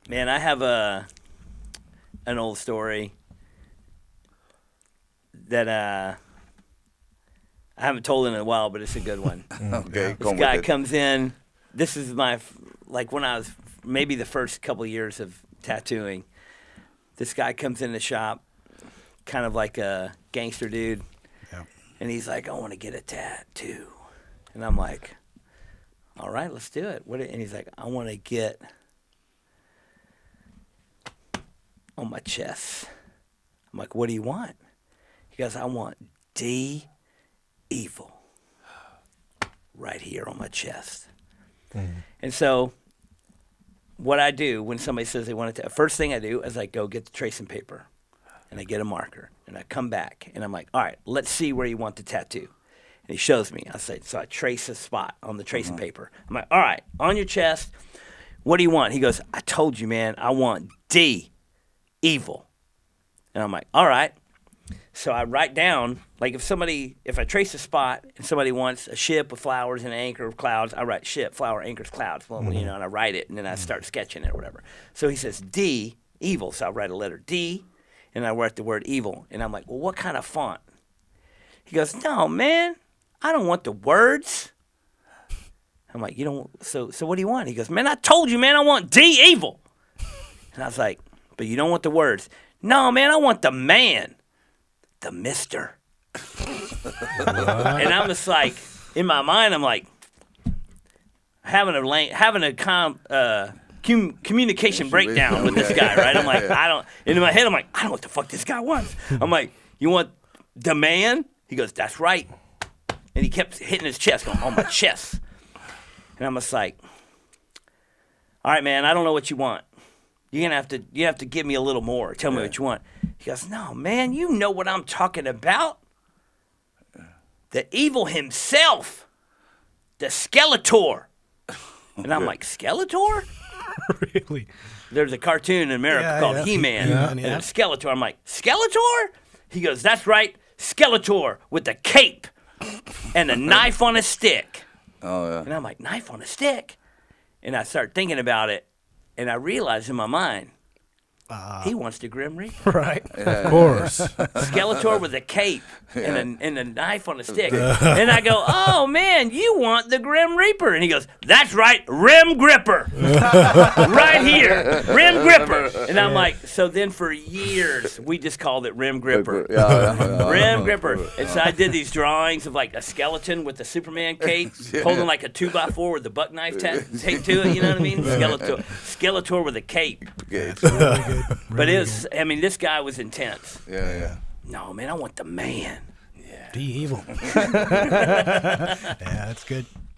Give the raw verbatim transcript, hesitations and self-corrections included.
Man, I have a an old story that uh, I haven't told in a while, but it's a good one. Okay, This guy comes in. This is my like when I was maybe the first couple of years of tattooing. This guy comes in the shop, kind of like a gangster dude, Yeah. and he's like, "I want to get a tattoo," and I'm like, "All right, let's do it." What? And he's like, "I want to get on my chest." I'm like, "What do you want?" He goes, "I want D Evil right here on my chest." Mm. And so what I do when somebody says they want to, first thing I do is I go get the tracing paper and I get a marker and I come back and I'm like, all right, let's see where you want the tattoo. And he shows me. I say, so I trace a spot on the tracing mm-hmm. paper. I'm like, all right, on your chest, what do you want? He goes, I told you, man, I want D Evil. And I'm like, all right. So I write down, like if somebody, if I trace a spot and somebody wants a ship with flowers and an anchor of clouds, I write ship, flower, anchors, clouds, well, mm-hmm. you know, and I write it and then I start sketching it or whatever. So he says D, evil. So I write a letter D and I write the word evil. And I'm like, well, what kind of font? He goes, no, man, I don't want the words. I'm like, you don't, so, so what do you want? He goes, man, I told you, man, I want D evil. And I was like, but you don't want the words. No, man, I want the man. The mister. And I'm just like, in my mind, I'm like, having a lang- having a com- uh, com- communication breakdown with this guy, right? I'm like, I don't, and in my head, I'm like, I don't know what the fuck this guy wants. I'm like, you want the man? He goes, that's right. And he kept hitting his chest, going, on my chest. And I'm just like, all right, man, I don't know what you want. You're gonna have to you have to give me a little more. Tell me yeah. what you want. He goes, no, man, you know what I'm talking about. The evil himself. The Skeletor. And I'm like, Skeletor? Really? There's a cartoon in America yeah, called yeah. He-Man Yeah, and yeah. a Skeletor. I'm like, Skeletor? He goes, that's right, Skeletor with the cape and a knife on a stick. Oh yeah. And I'm like, knife on a stick? And I start thinking about it. And I realized in my mind, uh, he wants the Grim Reaper. Right. Yeah. Of course. Skeletor with a cape Yeah. and, a, and a knife on a stick. And I go, oh, man, you want the Grim Reaper. And he goes, that's right, Rim Gripper. Right here, Rim Gripper. And I'm like, so then for years, we just called it Rim Gripper. Yeah, yeah, yeah. Rim Gripper. And so I did these drawings of like a skeleton with the Superman cape, Yeah. holding like a two by four with the buck knife ta- taped to it, you know what I mean? Skeletor, Skeletor with a cape. Good. Really good. But Really it was, I mean, this guy was intense. Yeah, yeah. No, man, I want the man. good. D evil. Yeah, that's good.